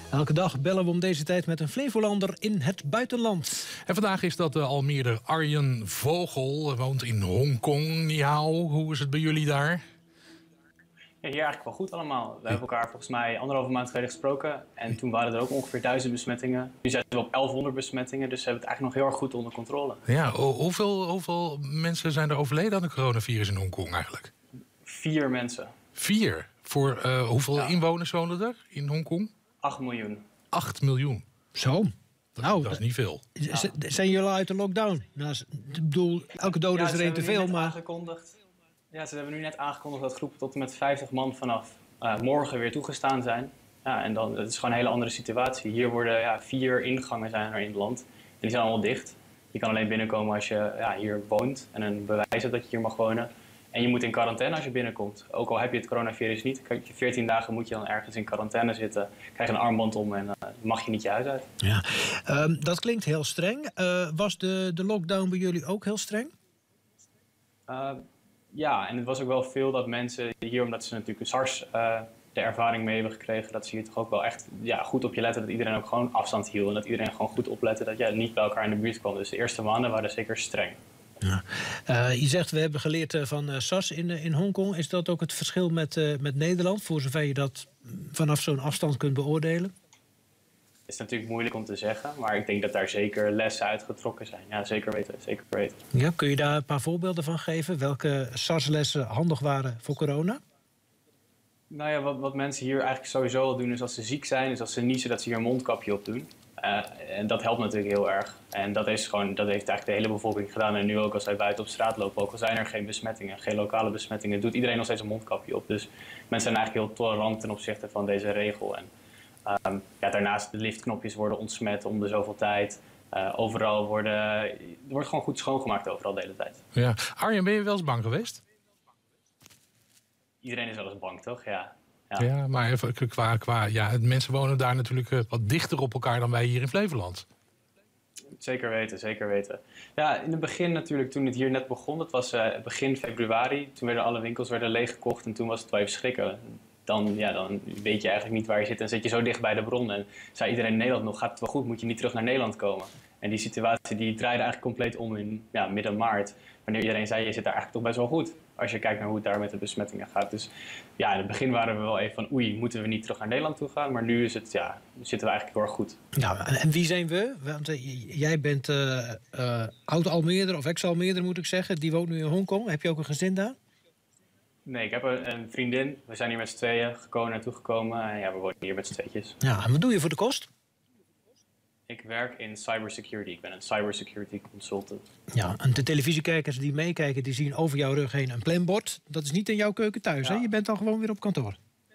Elke dag bellen we om deze tijd met een Flevolander in het buitenland. En vandaag is dat de Almeerder Arjen Vogel. Woont in Hongkong. Ni hao, hoe is het bij jullie daar? Ja, hier eigenlijk wel goed allemaal. We hebben elkaar volgens mij 1,5 maand geleden gesproken. En toen waren er ook ongeveer 1000 besmettingen. Nu zitten we op 1100 besmettingen. Dus we hebben het eigenlijk nog heel erg goed onder controle. Ja, hoeveel mensen zijn er overleden aan het coronavirus in Hongkong eigenlijk? 4 mensen. 4? Voor hoeveel inwoners wonen er in Hongkong? 8 miljoen. 8 miljoen. Zo. Nou, dat is niet veel. Zijn jullie al uit de lockdown? Nou, ik bedoel, elke dode is er één te veel, maar... Ja, ze hebben nu net aangekondigd dat groepen tot en met 50 man vanaf morgen weer toegestaan zijn. Ja, en dan, het is gewoon een hele andere situatie. Hier worden 4 ingangen zijn er in het land. En die zijn allemaal dicht. Je kan alleen binnenkomen als je hier woont en een bewijs hebt dat je hier mag wonen. En je moet in quarantaine als je binnenkomt. Ook al heb je het coronavirus niet, 14 dagen moet je dan ergens in quarantaine zitten. Krijg je een armband om en mag je niet je huis uit. Ja, dat klinkt heel streng. Was de lockdown bij jullie ook heel streng? Ja, en het was ook wel veel dat mensen hier, omdat ze natuurlijk een SARS de ervaring mee hebben gekregen, dat ze hier toch ook wel echt goed op je letten. Dat iedereen ook gewoon afstand hield en dat iedereen gewoon goed oplette dat je niet bij elkaar in de buurt kwam. Dus de eerste maanden waren zeker streng. Ja. Je zegt, we hebben geleerd van SARS in Hongkong. Is dat ook het verschil met Nederland, voor zover je dat vanaf zo'n afstand kunt beoordelen? Het is natuurlijk moeilijk om te zeggen, maar ik denk dat daar zeker lessen uitgetrokken zijn. Ja, zeker weten, zeker weten. Ja, kun je daar een paar voorbeelden van geven? Welke SARS-lessen handig waren voor corona? Nou ja, wat mensen hier eigenlijk sowieso al doen is als ze ziek zijn, is als ze niezen, dat ze hier een mondkapje op doen. En dat helpt natuurlijk heel erg. En dat heeft eigenlijk de hele bevolking gedaan. En nu ook als wij buiten op straat lopen, ook al zijn er geen besmettingen, geen lokale besmettingen, doet iedereen nog steeds een mondkapje op. Dus mensen zijn eigenlijk heel tolerant ten opzichte van deze regel. En daarnaast de liftknopjes worden ontsmet om de zoveel tijd. Overal wordt gewoon goed schoongemaakt overal de hele tijd. Ja. Arjen, ben je wel eens bang geweest? Iedereen is wel eens bang, toch? Ja. Ja, maar even mensen wonen daar natuurlijk wat dichter op elkaar dan wij hier in Flevoland. Zeker weten, zeker weten. Ja, in het begin natuurlijk, toen het hier net begon, dat was begin februari. Toen werden alle winkels leeggekocht en toen was het wel even schrikken. Dan weet je eigenlijk niet waar je zit en zit je zo dicht bij de bron. En zei iedereen in Nederland nog, gaat het wel goed, moet je niet terug naar Nederland komen. En die situatie die draaide eigenlijk compleet om in midden maart. Wanneer iedereen zei, je zit daar eigenlijk toch best wel goed. Als je kijkt naar hoe het daar met de besmettingen gaat. Dus ja, in het begin waren we wel even van, oei, moeten we niet terug naar Nederland toe gaan? Maar nu zitten we eigenlijk heel erg goed. Nou, en wie zijn we? Want jij bent oud-Almeerder of ex-Almeerder moet ik zeggen. Die woont nu in Hongkong. Heb je ook een gezin daar? Nee, ik heb een vriendin. We zijn hier met z'n tweeën naartoe gekomen. En we wonen hier met z'n tweetjes. Ja, en wat doe je voor de kost? Ik werk in cybersecurity. Ik ben een cybersecurity consultant. Ja, en de televisiekijkers die meekijken, die zien over jouw rug heen een planbord. Dat is niet in jouw keuken thuis, hè? Je bent dan gewoon weer op kantoor.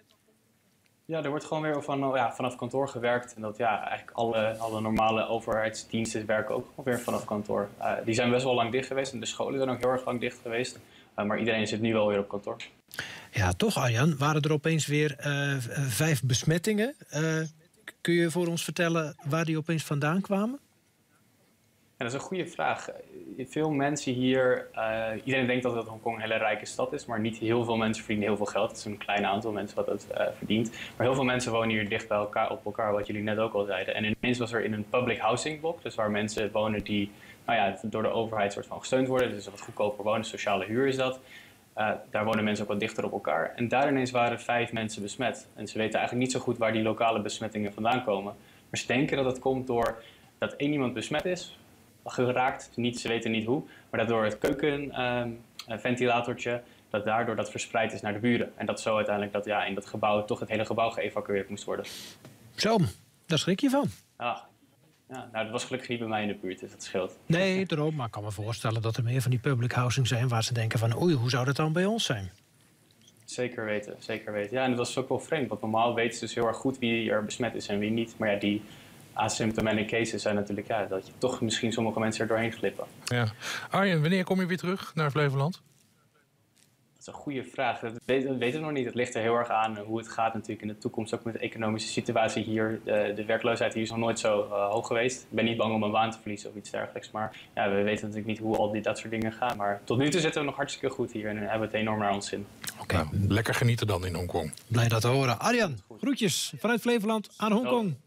Ja, er wordt gewoon weer vanaf kantoor gewerkt. En dat eigenlijk alle normale overheidsdiensten werken ook weer vanaf kantoor. Die zijn best wel lang dicht geweest en de scholen zijn ook heel erg lang dicht geweest. Maar iedereen zit nu wel weer op kantoor. Ja, toch Arjan, waren er opeens weer 5 besmettingen. Kun je voor ons vertellen waar die opeens vandaan kwamen? Ja, dat is een goede vraag. Veel mensen hier, iedereen denkt dat Hongkong een hele rijke stad is, maar niet heel veel mensen verdienen heel veel geld. Het is een klein aantal mensen wat het verdient. Maar heel veel mensen wonen hier dicht bij elkaar, op elkaar, wat jullie net ook al zeiden. En ineens was er in een public housing blok, dus waar mensen wonen die door de overheid soort van gesteund worden. Dus wat goedkoper wonen, sociale huur is dat. Daar wonen mensen ook wat dichter op elkaar. En daar ineens waren 5 mensen besmet. En ze weten eigenlijk niet zo goed waar die lokale besmettingen vandaan komen. Maar ze denken dat het komt door dat 1 iemand besmet is geraakt. Ze weten niet hoe. Maar dat door het keukenventilatortje, dat daardoor dat verspreid is naar de buren. En dat zo uiteindelijk in dat gebouw toch het hele gebouw geëvacueerd moest worden. Zo, daar schrik je van. Ja, dat was gelukkig niet bij mij in de buurt, dus dat scheelt. Nee, daarom. Maar ik kan me voorstellen dat er meer van die public housing zijn waar ze denken van, oei, hoe zou dat dan bij ons zijn? Zeker weten, zeker weten. Ja, en dat was ook wel vreemd, want normaal weten ze dus heel erg goed wie er besmet is en wie niet. Maar die asymptomatic cases zijn natuurlijk, dat je toch misschien sommige mensen er doorheen glippen. Ja. Arjen, wanneer kom je weer terug naar Flevoland? Dat is een goede vraag. Dat weten we nog niet. Het ligt er heel erg aan hoe het gaat natuurlijk in de toekomst. Ook met de economische situatie hier. De werkloosheid hier is nog nooit zo hoog geweest. Ik ben niet bang om een baan te verliezen of iets dergelijks. Maar we weten natuurlijk niet hoe dat soort dingen gaan. Maar tot nu toe zitten we nog hartstikke goed hier en hebben we het enorm naar ons zin. Oké. Lekker genieten dan in Hongkong. Blij dat te horen. Arjan, groetjes vanuit Flevoland aan Hongkong.